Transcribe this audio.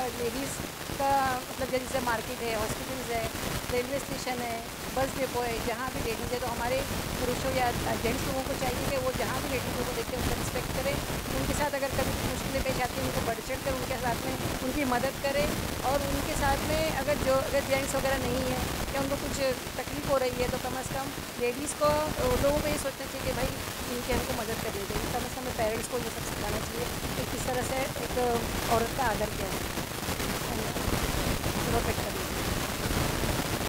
Ladies का मतलब जैसे मार्केट है, हॉस्पिटल्स है, रेलवे स्टेशन है, बस डिपो है, जहाँ भी लेडीज़ है तो हमारे पुरुषों या जेंट्स लोगों को चाहिए कि वो जहाँ भी लेडीज़ों को देखें उनका रिस्पेक्ट करें, उनके साथ अगर कभी मुश्किलें पेश आती हैं उनको बढ़ चढ़ कर उनके साथ में उनकी मदद करें, और उनके साथ में अगर जेंट्स वगैरह नहीं है या उनको कुछ तकलीफ़ हो रही है तो कम से कम लेडीज़ को लोगों को ये सोचना चाहिए कि भाई इनकी हमको मदद करनी चाहिए। कम से कम पेरेंट्स को ये सब सिखाना चाहिए कि किस तरह से एक औरत का आदर किया जाए, प्रोटेक्ट